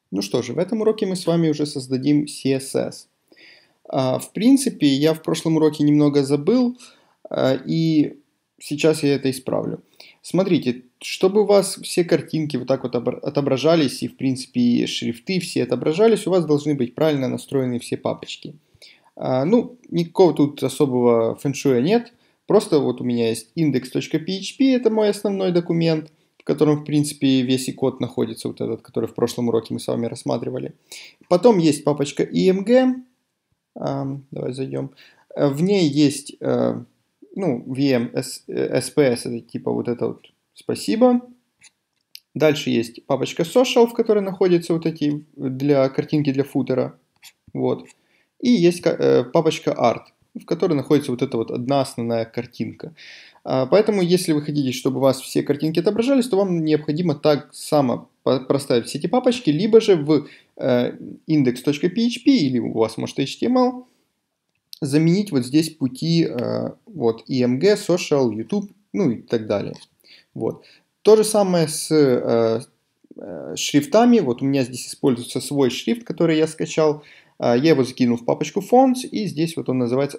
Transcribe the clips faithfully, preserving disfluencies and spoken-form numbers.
Ну что же, в этом уроке мы с вами уже создадим си эс эс. А, В принципе, я в прошлом уроке немного забыл, а, и сейчас я это исправлю. Смотрите, чтобы у вас все картинки вот так вот обра- отображались, и в принципе и шрифты все отображались, у вас должны быть правильно настроены все папочки. А, Ну, никакого тут особого фэншуя нет. Просто вот у меня есть index.php, это мой основной документ, в котором, в принципе, весь и код находится, вот этот, который в прошлом уроке мы с вами рассматривали. Потом есть папочка img, а, давай зайдем. Э, В ней есть, э, ну, ви эм, S- э, эс пи эс, это типа вот это вот спасибо. Дальше есть папочка social, в которой находятся вот эти для картинки для футера. Вот. И есть э, папочка art, в которой находится вот эта вот одна основная картинка. А, Поэтому, если вы хотите, чтобы у вас все картинки отображались, то вам необходимо так само по- проставить все эти папочки, либо же в э, index.php или у вас может эйч ти эм эл заменить вот здесь пути э, вот img, social, YouTube, ну и так далее. Вот. То же самое с э, э, шрифтами. Вот у меня здесь используется свой шрифт, который я скачал. Э, я его закинул в папочку fonts, и здесь вот он называется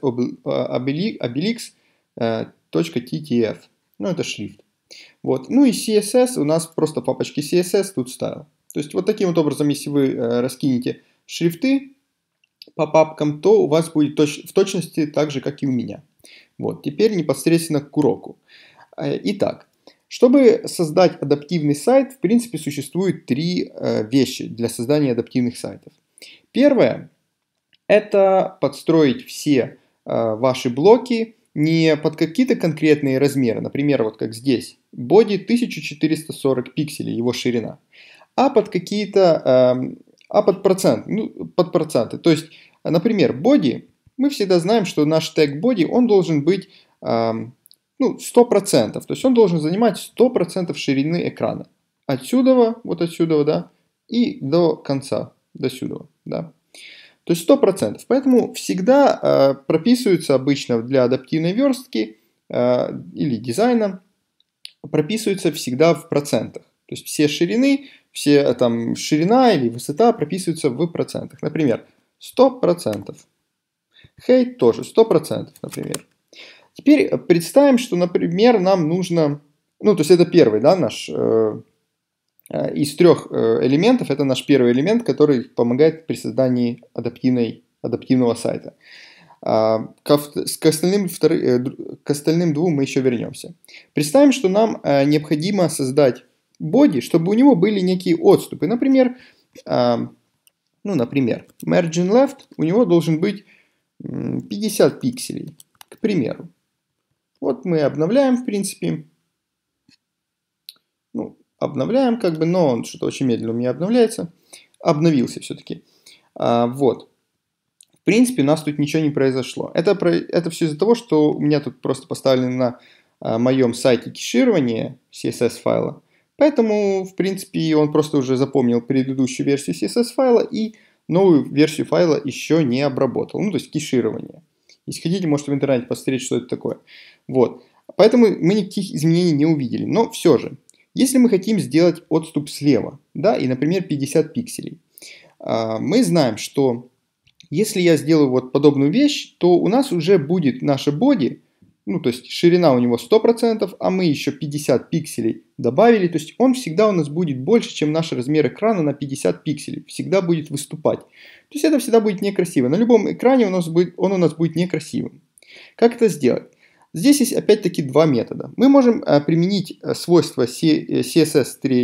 obelix.ttf. Ну, это шрифт. Вот. Ну и си эс эс у нас просто в папочке си эс эс тут style. То есть вот таким вот образом, если вы э, раскинете шрифты по папкам, то у вас будет точ в точности так же, как и у меня. Вот. Теперь непосредственно к уроку. Э, Итак, чтобы создать адаптивный сайт, в принципе, существует три э, вещи для создания адаптивных сайтов. Первое – это подстроить все э, ваши блоки не под какие-то конкретные размеры, например, вот как здесь, body тысяча четыреста сорок пикселей, его ширина, а под какие-то, э, а под процент, ну, под проценты. То есть, например, body, мы всегда знаем, что наш тег body, он должен быть э, ну, сто процентов. То есть он должен занимать сто процентов ширины экрана. Отсюда, вот отсюда, да, и до конца, до сюда, да. То есть сто процентов. Поэтому всегда э, прописываются обычно для адаптивной верстки э, или дизайна, прописываются всегда в процентах. То есть все ширины, все там ширина или высота прописываются в процентах. Например, сто процентов. Height тоже сто процентов, например. Теперь представим, что, например, нам нужно, ну, то есть это первый, да, наш, э, э, из трех э, элементов, это наш первый элемент, который помогает при создании адаптивной, адаптивного сайта. А, к, к, остальным, втор, э, к остальным двум мы еще вернемся. Представим, что нам э, необходимо создать боди, чтобы у него были некие отступы. Например, э, ну, например, margin left у него должен быть пятьдесят пикселей, к примеру. Вот мы обновляем, в принципе. Ну, обновляем как бы, но он что-то очень медленно у меня обновляется. Обновился все-таки. А, вот. В принципе, у нас тут ничего не произошло. Это, это все из-за того, что у меня тут просто поставлено на а, моем сайте кеширование си эс эс файла. Поэтому, в принципе, он просто уже запомнил предыдущую версию си эс эс файла и новую версию файла еще не обработал. Ну, то есть кеширование. Если хотите, можете в интернете посмотреть, что это такое. Вот. Поэтому мы никаких изменений не увидели. Но все же, если мы хотим сделать отступ слева, да, и, например, пятьдесят пикселей, мы знаем, что если я сделаю вот подобную вещь, то у нас уже будет наша боди, ну, то есть ширина у него сто процентов, а мы еще пятьдесят пикселей добавили, то есть он всегда у нас будет больше, чем наш размер экрана на пятьдесят пикселей, всегда будет выступать. То есть это всегда будет некрасиво. На любом экране у нас будет, он у нас будет некрасивым. Как это сделать? Здесь есть опять-таки два метода. Мы можем а, применить свойства си эс эс три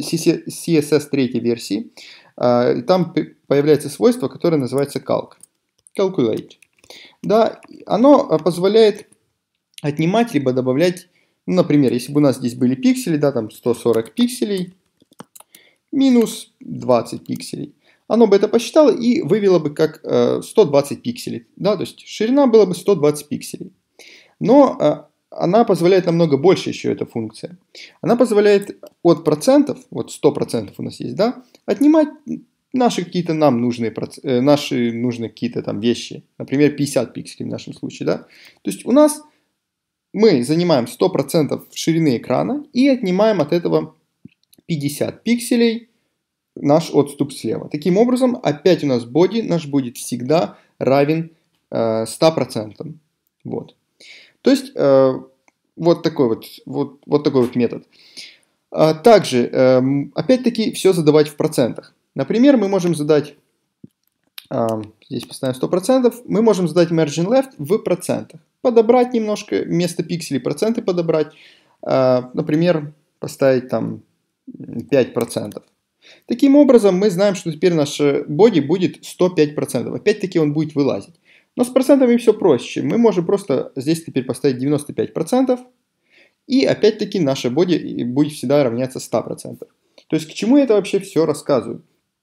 версии. А, там появляется свойство, которое называется calc. Calculate. Да, оно позволяет отнимать либо добавлять, ну, например, если бы у нас здесь были пиксели, да, там сто сорок пикселей, минус двадцать пикселей. Оно бы это посчитало и вывело бы как э, сто двадцать пикселей. Да, то есть ширина была бы сто двадцать пикселей. Но э, она позволяет намного больше еще, эта функция. Она позволяет от процентов, вот сто процентов у нас есть, да, отнимать наши какие-то нам нужные, э, наши нужные какие-то там вещи. Например, пятьдесят пикселей в нашем случае, да. То есть у нас мы занимаем сто процентов ширины экрана и отнимаем от этого пятьдесят пикселей наш отступ слева. Таким образом, опять у нас body наш будет всегда равен э, ста процентам. Вот. То есть, э, вот такой вот, вот, вот такой вот метод. А также, э, опять-таки, все задавать в процентах. Например, мы можем задать, э, здесь поставим сто процентов, мы можем задать margin left в процентах. Подобрать немножко, вместо пикселей проценты подобрать. Э, например, поставить там пять процентов. Таким образом, мы знаем, что теперь наш body будет сто пять процентов. Опять-таки он будет вылазить. Но с процентами все проще. Мы можем просто здесь теперь поставить девяносто пять процентов. И опять-таки наша body будет всегда равняться ста процентам. То есть к чему я это вообще все рассказываю?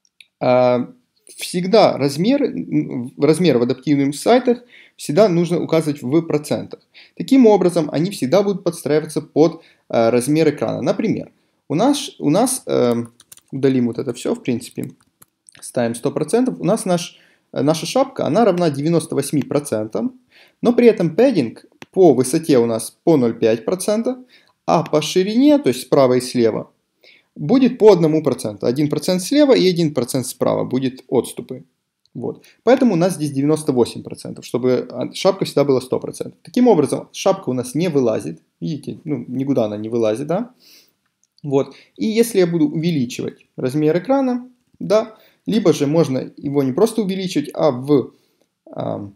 Всегда размер, размер в адаптивных сайтах всегда нужно указывать в процентах. Таким образом, они всегда будут подстраиваться под размер экрана. Например, у нас... У нас удалим вот это все, в принципе, ставим сто процентов. У нас наш, наша шапка, она равна девяноста восьми процентам, но при этом пэддинг по высоте у нас по ноль целых пять десятых процента, а по ширине, то есть справа и слева, будет по одному проценту. один процент слева и один процент справа будет отступы. Вот. Поэтому у нас здесь девяносто восемь процентов, чтобы шапка всегда была сто процентов. Таким образом, шапка у нас не вылазит. Видите, ну, никуда она не вылазит, да? Вот. И если я буду увеличивать размер экрана, да, либо же можно его не просто увеличивать, а в, а,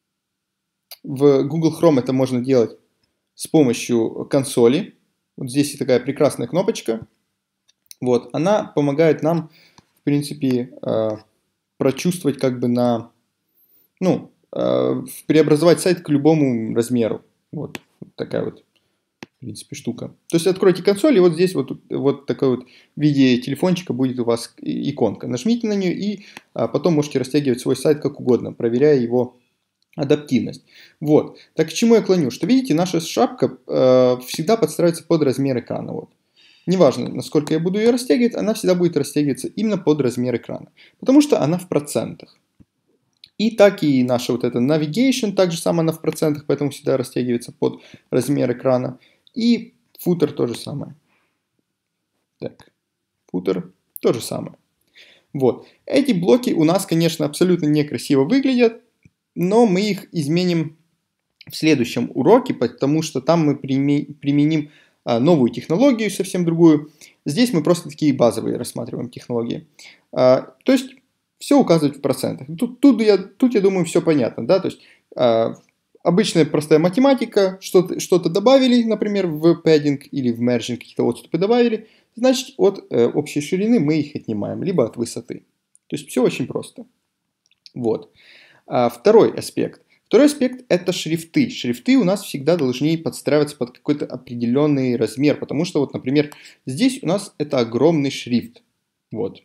в Google Chrome это можно делать с помощью консоли. Вот здесь есть такая прекрасная кнопочка. Вот. Она помогает нам, в принципе, а, прочувствовать как бы на, ну, а, преобразовать сайт к любому размеру. Вот такая вот, в принципе, штука. То есть откройте консоль, и вот здесь вот, вот такой вот в виде телефончика будет у вас иконка. Нажмите на нее, и а, потом можете растягивать свой сайт как угодно, проверяя его адаптивность. Вот. Так к чему я клоню? Что, видите, наша шапка э, всегда подстраивается под размер экрана. Вот. Неважно, насколько я буду ее растягивать, она всегда будет растягиваться именно под размер экрана. Потому что она в процентах. И так и наша вот эта navigation, также сама она в процентах, поэтому всегда растягивается под размер экрана. И футер то же самое. Так, футер то же самое. Вот. Эти блоки у нас, конечно, абсолютно некрасиво выглядят, но мы их изменим в следующем уроке, потому что там мы применим новую технологию, совсем другую. Здесь мы просто такие базовые рассматриваем технологии. То есть все указывать в процентах. Тут, тут, я, тут я думаю, все понятно. Да? То есть обычная простая математика, что-то что добавили, например, в пэддинг или в merging какие-то отступы добавили, значит, от э, общей ширины мы их отнимаем, либо от высоты. То есть все очень просто. Вот. А, второй аспект. Второй аспект – это шрифты. Шрифты у нас всегда должны подстраиваться под какой-то определенный размер, потому что, вот, например, здесь у нас это огромный шрифт. Вот.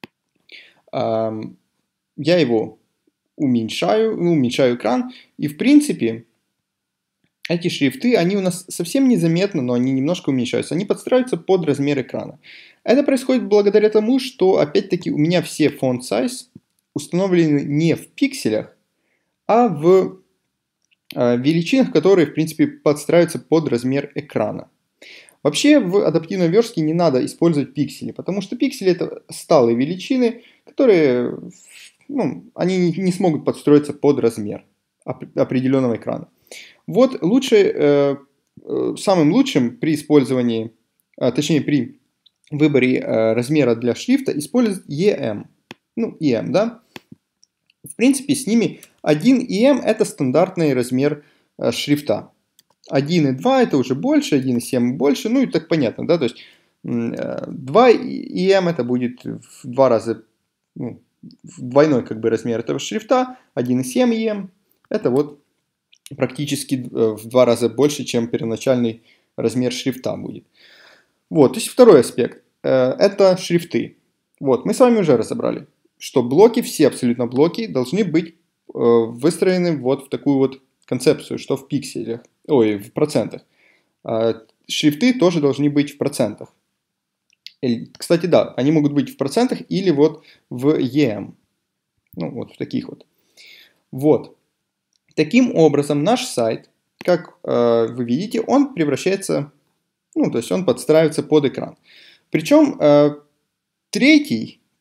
А, я его уменьшаю, ну, уменьшаю экран, и в принципе эти шрифты, они у нас совсем незаметно, но они немножко уменьшаются, они подстраиваются под размер экрана. Это происходит благодаря тому, что опять-таки у меня все font size установлены не в пикселях, а в э, величинах, которые в принципе подстраиваются под размер экрана. Вообще в адаптивной верстке не надо использовать пиксели, потому что пиксели это сталые величины, которые ну, они не смогут подстроиться под размер определенного экрана. Вот лучше, э, самым лучшим при использовании, э, точнее при выборе э, размера для шрифта использовать и эм. Ну, и эм, да. В принципе, с ними один и эм это стандартный размер э, шрифта. один и два это уже больше, один и семь больше, ну и так понятно, да. То есть э, два и эм это будет в два раза, ну, двойной как бы размер этого шрифта, один и семь и эм это вот практически в два раза больше, чем первоначальный размер шрифта будет. Вот, то есть второй аспект это шрифты. Вот, мы с вами уже разобрали, что блоки, все абсолютно блоки должны быть выстроены вот в такую вот концепцию, что в пикселях, ой, в процентах. Шрифты тоже должны быть в процентах. Кстати, да, они могут быть в процентах или вот в и эм. Ну, вот в таких вот. Вот. Таким образом, наш сайт, как э, вы видите, он превращается, ну, то есть он подстраивается под экран. Причем э, третий,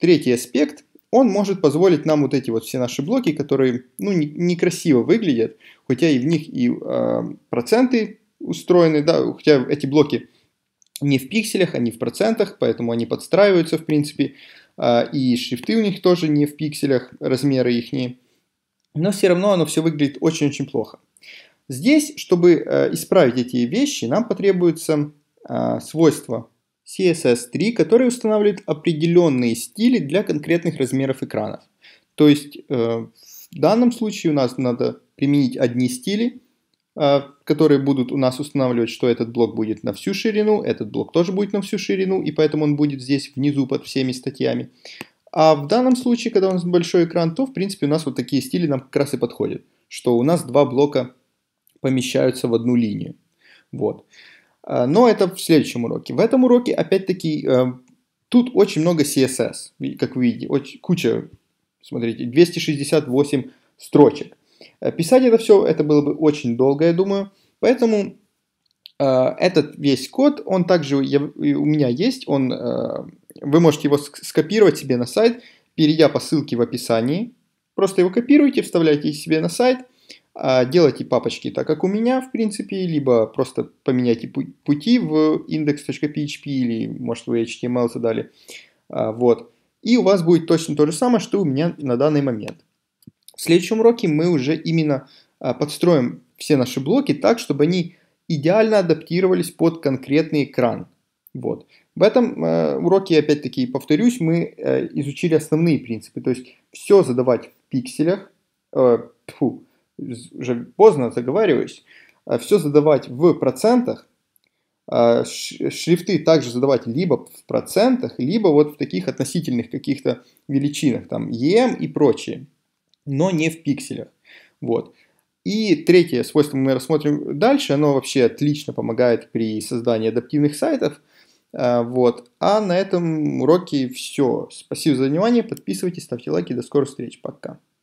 третий аспект, он может позволить нам вот эти вот все наши блоки, которые, ну, некрасиво выглядят, хотя и в них и э, проценты устроены, да, хотя эти блоки не в пикселях, они в процентах, поэтому они подстраиваются, в принципе, э, и шрифты у них тоже не в пикселях, размеры ихние, но все равно оно все выглядит очень-очень плохо. Здесь, чтобы э, исправить эти вещи, нам потребуется э, свойство си эс эс три, который устанавливает определенные стили для конкретных размеров экранов. То есть э, в данном случае у нас надо применить одни стили, э, которые будут у нас устанавливать, что этот блок будет на всю ширину, этот блок тоже будет на всю ширину, и поэтому он будет здесь внизу под всеми статьями. А в данном случае, когда у нас большой экран, то в принципе у нас вот такие стили нам как раз и подходят, что у нас два блока помещаются в одну линию. Вот. Но это в следующем уроке. В этом уроке, опять-таки, тут очень много си эс эс, как вы видите, очень, куча, смотрите, двести шестьдесят восемь строчек. Писать это все, это было бы очень долго, я думаю, поэтому этот весь код, он также у меня есть, он, вы можете его скопировать себе на сайт, перейдя по ссылке в описании, просто его копируйте, вставляйте себе на сайт, делайте папочки так, как у меня, в принципе, либо просто поменяйте пути в index.php или, может, вы эйч ти эм эл задали. Вот. И у вас будет точно то же самое, что у меня на данный момент. В следующем уроке мы уже именно подстроим все наши блоки так, чтобы они идеально адаптировались под конкретный экран. Вот. В этом уроке, опять-таки, повторюсь, мы изучили основные принципы. То есть все задавать в пикселях, фу, уже поздно заговариваюсь, все задавать в процентах, шрифты также задавать либо в процентах, либо вот в таких относительных каких-то величинах, там и эм и прочее, но не в пикселях. Вот. И третье свойство мы рассмотрим дальше, оно вообще отлично помогает при создании адаптивных сайтов. Вот. А на этом уроке все. Спасибо за внимание, подписывайтесь, ставьте лайки, до скорых встреч, пока.